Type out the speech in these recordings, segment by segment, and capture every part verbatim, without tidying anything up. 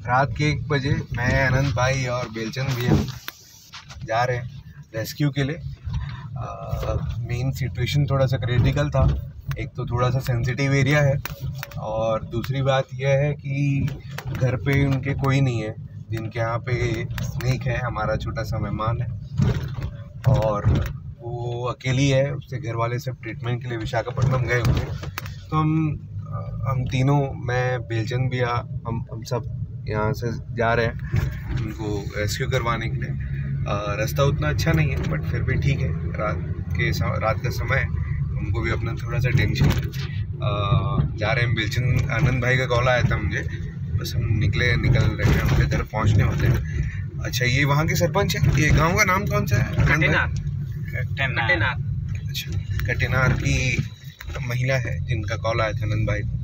रात के एक बजे मैं अनंत भाई और बेलचंद भैया जा रहे हैं रेस्क्यू के लिए। मेन सिचुएशन थोड़ा सा क्रिटिकल था। एक तो थोड़ा सा सेंसिटिव एरिया है और दूसरी बात यह है कि घर पे उनके कोई नहीं है, जिनके यहाँ पे स्नेक है, हमारा छोटा सा मेहमान है और वो अकेली है। उससे घर वाले सब ट्रीटमेंट के लिए विशाखापट्टनम गए हुए। तो हम हम तीनों, मैं बेलचंद भैया, हम हम सब यहाँ से जा रहे हैं उनको रेस्क्यू करवाने के लिए। रास्ता उतना अच्छा नहीं है बट फिर भी ठीक है। रात के रात का समय है, उनको भी अपना थोड़ा सा टेंशन जा रहे हैं। बेलचंद आनंद भाई का कॉल आया था मुझे, बस हम निकले निकल रहे हैं, उनके घर पहुँचने वाले हैं। अच्छा, ये वहाँ के सरपंच है? ये गांव का नाम कौन सा है? कटेनार। कटेनार। अच्छा, कटेनार की महिला है जिनका कॉल आया था आनंद भाई को।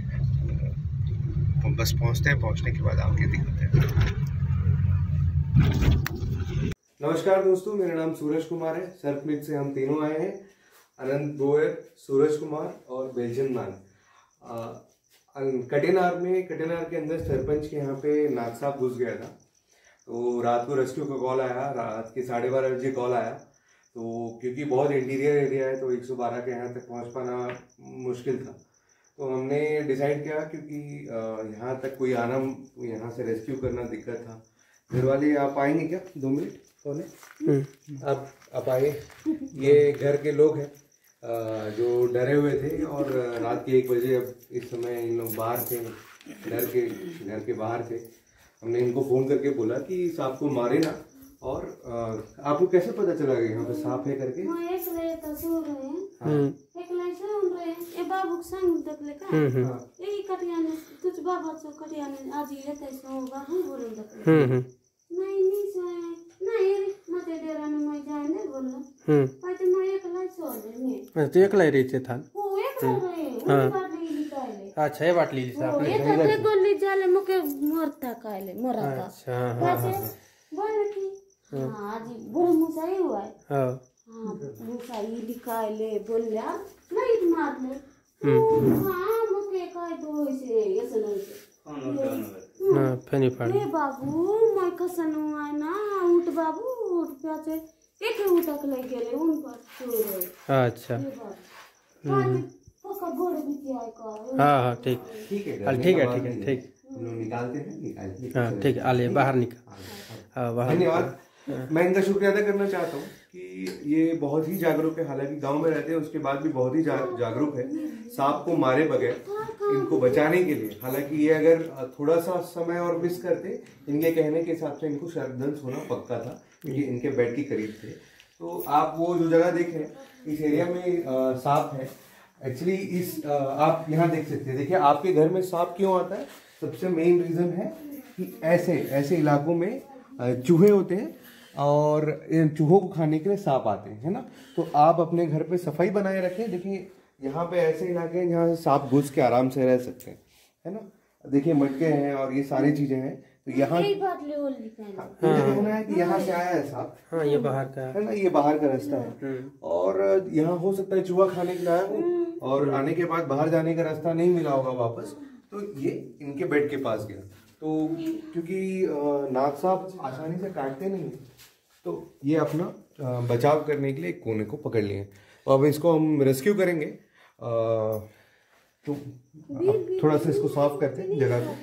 तो बस पहुँचते हैं, पहुँचने के बाद आगे दिखाते हैं। नमस्कार दोस्तों, मेरा नाम सूरज कुमार है। सर्फमिट से हम तीनों आए हैं, अनंत गोयर, सूरज कुमार और बेलचंद मान। कटेनार में, कटेनार के अंदर सरपंच के यहाँ पे नाग साहब घुस गया था। तो रात को रेस्क्यू का कॉल आया, रात के साढ़े बारह बजे कॉल आया। तो क्योंकि बहुत इंटीरियर एरिया है तो एक सौ बारह के यहाँ तक पहुँच पाना मुश्किल था। तो हमने डिसाइड किया, क्योंकि यहाँ तक कोई आना, यहाँ से रेस्क्यू करना दिक्कत था। घर वाले आप आएंगे क्या? दो मिनट कौन है? आप आप आए। ये घर के लोग हैं जो डरे हुए थे और रात के एक बजे, अब इस समय इन लोग बाहर थे, घर के घर के बाहर थे। हमने इनको फ़ोन करके बोला कि सांप को मारे ना। और आपको कैसे पता चला कि यहाँ पे सांप है करके? तो एकला ही रहते था। अच्छा, ये बात ली आपने। एकत्र गोली जाले मुके मरता काले मरा था। अच्छा, हां हां बोल की हां जी, बड़ मुसाई हुआ है। हां हां, मुसाई लिखाइले बोलला नहीं मार ले। हां, मुके काय दो से ऐसे नहीं से। हां, फनी पड़। ए बाबू, मैं कसनु आए ना, उठ बाबू, उठ प्याचे एक उठक ले गेले उन पर छोड़। अच्छा, हम्म, पक्का गोड़ भी किया का। हाँ हाँ, ठीक ठीक है, ठीक है, ठीक है, ठीक। निकालते हैं, निकालते हैं। हाँ ठीक है, आले बाहर निकाल। हाँ, बाहर। धन्यवाद। मैं इनका शुक्रिया अदा करना चाहता हूँ कि ये बहुत ही जागरूक है। हालांकि गांव में रहते हैं उसके बाद भी बहुत ही जा, जागरूक है सांप को मारे बगैर इनको बचाने के लिए। हालांकि ये अगर थोड़ा सा समय और मिस करते, इनके कहने के हिसाब से इनको सर्पदंश होना पक्का था, क्योंकि इनके बेड के करीब थे। तो आप वो जो जगह देखें, इस एरिया में सांप है। एक्चुअली इस आ, आप यहाँ देख सकते हैं। देखिए, आपके घर में सांप क्यों आता है? सबसे मेन रीजन है कि ऐसे ऐसे इलाकों में चूहे होते हैं और इन चूहों को खाने के लिए सांप आते हैं, है ना। तो आप अपने घर पे सफाई बनाए रखें। देखिए, यहाँ पे ऐसे इलाके हैं जहाँ सांप घुस के आराम से रह सकते हैं, है ना। देखिए, मटके हैं और ये सारी चीजें हैं। तो यहाँ कहना है कि यहाँ से आया है सांप। हाँ, ये बाहर का है ना, ये बाहर का रास्ता है और यहाँ हो सकता है चूहा खाने के लिए आया हो और आने के बाद बाहर जाने का रास्ता नहीं मिला होगा वापस, तो ये इनके बेड के पास गया। तो क्योंकि नाग सांप आसानी से काटते नहीं, तो ये अपना बचाव करने के लिए एक कोने को पकड़ लिए। तो अब इसको हम रेस्क्यू करेंगे। तो थोड़ा सा इसको सॉफ्ट करते हैं जगह को।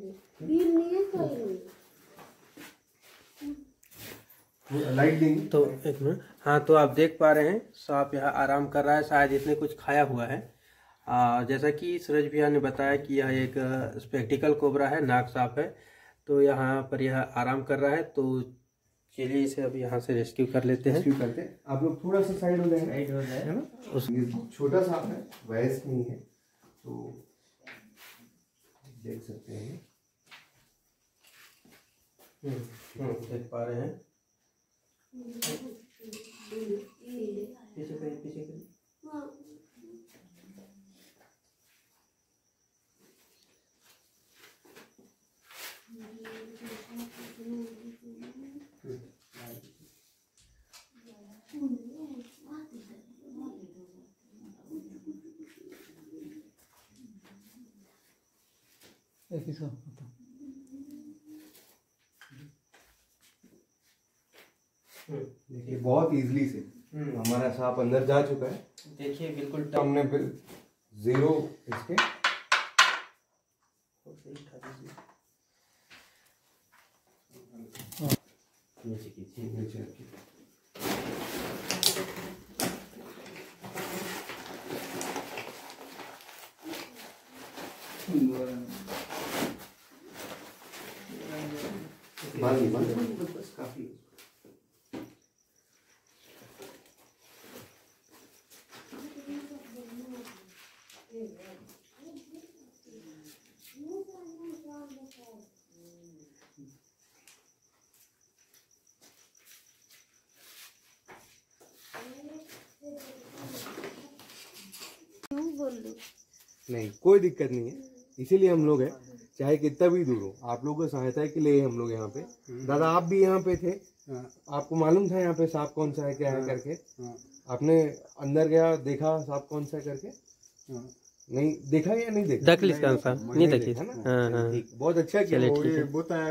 लाइट देंगे तो एक मिनट। हाँ, तो आप देख पा रहे हैं सांप यहाँ आराम कर रहा है, शायद इसने कुछ खाया हुआ है। आ, जैसा कि सूरज भैया ने बताया कि यह एक स्पेक्टिकल कोबरा है, नाग सांप है। तो यहाँ पर यह आराम कर रहा है। तो चलिए इसे अब यहाँ से रेस्क्यू कर लेते हैं। रेस्क्यू करते हैं। आप लोग थोड़ा सा साइड हो जाएंगे, साइड हो जाए, है ना। उस छोटा सांप है, वयस्क नहीं है, तो देख सकते हैं। हम्म, देख पा रहे हैं। पीछे करिए, पीछे करिए। एक ही देखिए बहुत इजीली से हमारा सांप अंदर जा चुका है। देखिए बिल्कुल तो हमने जीरो इसके नीचे कीजिए, नीचे रखिए। बांधिए, बांधिए, बस काफी। नहीं कोई दिक्कत नहीं है, इसीलिए हम लोग हैं, चाहे कितना भी दूर हो, आप लोगों को सहायता के लिए हम लोग यहाँ पे। दादा आप भी यहाँ पे थे, आपको मालूम था यहाँ पे सांप कौन सा है क्या है करके? आपने अंदर गया देखा सांप कौन सा है करके? नहीं देखा या नहीं देखा? देख ली नहीं देखी ना। ठीक, बहुत अच्छा किया।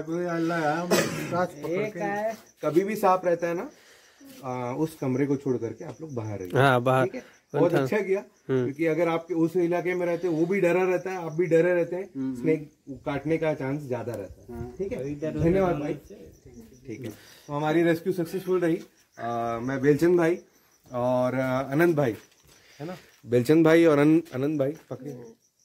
कभी भी सांप रहता है ना, आ, उस कमरे को छोड़ करके आप लोग बाहर रहिए। हाँ बाहर। बहुत अच्छा किया, क्योंकि अगर आपके उस इलाके में रहते वो भी डरा रहता है, आप भी डरे रहते हैं, स्नेक काटने का चांस ज्यादा रहता है। ठीक है, धन्यवाद भाई। ठीक है, तो हमारी रेस्क्यू सक्सेसफुल रही। आ, मैं बेलचंद भाई और अनंत भाई, है ना, बेलचंद भाई और अनंत भाई पकड़े,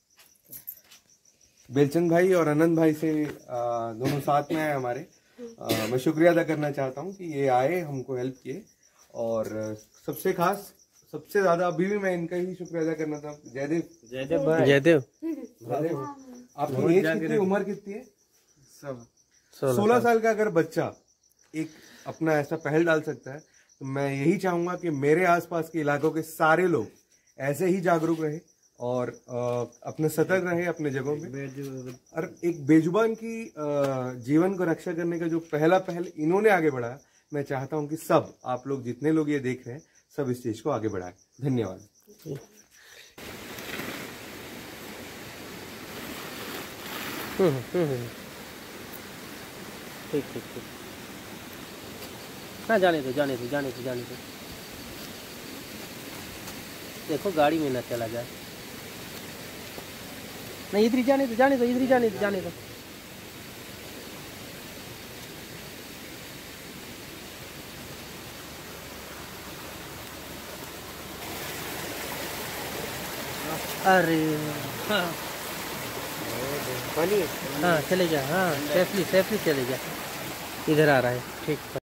बेलचंद भाई और अनंत भाई से आ, दोनों साथ में आए हमारे। आ, मैं शुक्रिया अदा करना चाहता हूँ कि ये आए, हमको हेल्प किए, और सबसे खास सबसे ज्यादा अभी भी मैं इनका ही शुक्रिया अदा करना था। जयदेव जयदेव भाई जयदेव जयदेव आपकी एज कितनी, उम्र कितनी है? सोलह साल का अगर बच्चा एक अपना ऐसा पहल डाल सकता है, तो मैं यही चाहूंगा कि मेरे आसपास के इलाकों के सारे लोग ऐसे ही जागरूक रहे और आ, अपने सतर्क रहे अपने जगहों पे। और एक बेजुबान की आ, जीवन को रक्षा करने का जो पहला पहल इन्होंने आगे बढ़ाया, मैं चाहता हूं कि सब आप लोग जितने लोग ये देख रहे हैं सब इस चीज को आगे बढ़ाएं। धन्यवाद। ठीक ठीक ठीक, हाँ जाने दो जाने दो जाने दो जाने दो। देखो गाड़ी में ना चला जाए। नहीं इधर ही जाने दो जाने दो इधर ही जाने दो जाने दो। अरे हाँ हाँ चले जा, हाँ सेफली सेफली चले जा, इधर आ रहा है। ठीक।